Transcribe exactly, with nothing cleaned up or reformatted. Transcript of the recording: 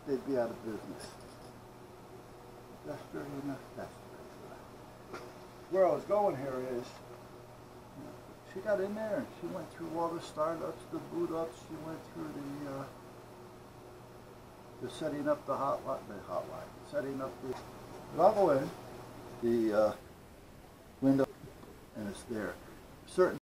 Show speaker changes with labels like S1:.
S1: they'd be out of business. That's very enough. That's very Where I was going here is, you know, she got in there and she went through all the startups, the boot ups. She went through the uh, the setting up the hotline, the hotline, setting up the. But I'll go in the uh, window and it's there. Certain